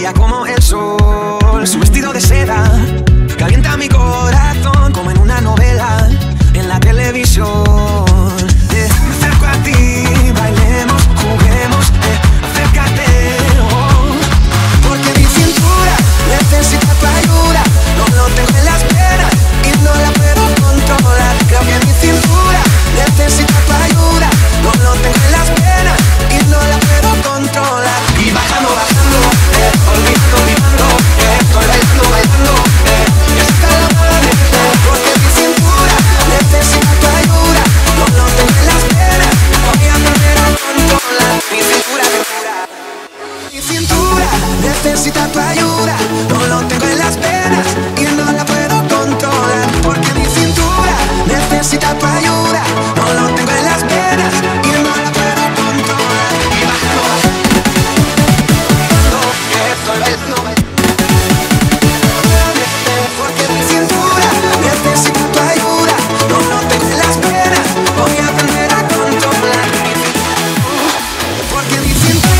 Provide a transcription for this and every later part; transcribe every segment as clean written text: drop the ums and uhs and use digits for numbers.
brilla como el sol. Su vestido de seda calienta mi corazón como en una novela en la televisión. Me acerco a ti, bailemos, juguemos, acércate, porque mi cintura necesita tu ayuda. No lo tengo en las venas y no la puedo controlar. Creo que mi cintura necesita tu ayuda. No lo tengo en las venas y no la puedo controlar. Y bajando, bajando, olvidando, olvidando, estoy bailando, bailando, y hasta la amanecer. Porque mi cintura necesita tu ayuda. No lo tengo en las venas, voy a aprender a controlar. Mi cintura, mi cintura necesita tu ayuda. No lo tengo en las venas y no la puedo controlar. Porque mi cintura necesita tu ayuda. No lo tengo en las venas y no la puedo controlar. Y bajando, bajando, estoy bailando, porque mi cintura necesita tu ayuda. No lo tengo en las venas, voy a aprender a controlar. Porque mi cintura.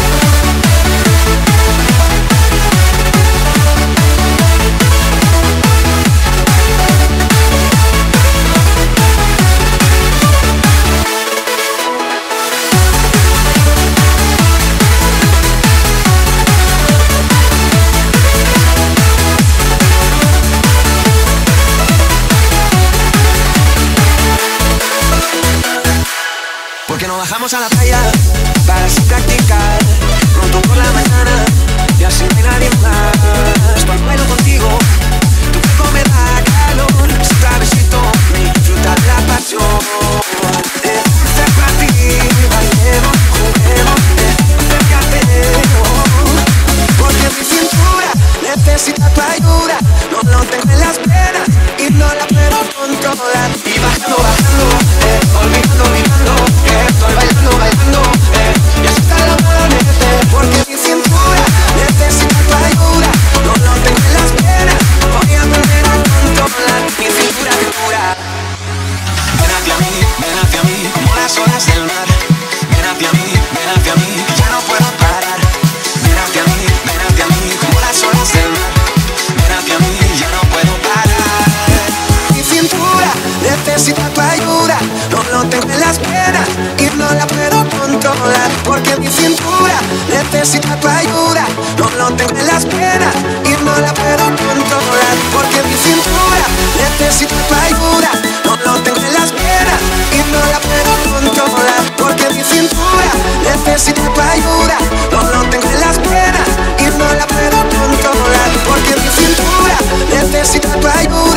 Porque no bajamos a la playa para así practicar pronto por la mañana y así no hay nadie más. Cuando bailo contigo, tu cuerpo me da calor. Ese travesito me disfruta de la pasión. Me acerco a ti, bailemos, juguemos, acércate, porque mi cintura necesita tu ayuda. No lo tengo en las venas y no la puedo controlar. Y bajando, bajando, olvidando, olvidando, estoy bailando, bailando, y hasta el amanecer. Porque mi cintura necesita tu ayuda. No lo tengo en las venas, voy a aprender a controlar. Mi cintura, cintura. Ven hacia mí, como las olas del mar. Ven hacia mí, ya no puedo parar. Ven hacia mí, como las olas del mar. Ven hacia mí, ya no puedo parar. Mi cintura necesita tu ayuda. No lo tengo en las venas y no la puedo controlar. Porque mi cintura necesita tu ayuda. No lo tengo en las venas y no la puedo controlar. Porque mi cintura necesita tu ayuda. No lo tengo en las venas y no la puedo controlar. Porque mi cintura necesita tu ayuda. No lo tengo en las venas y no la puedo controlar. Porque mi cintura necesita tu ayuda.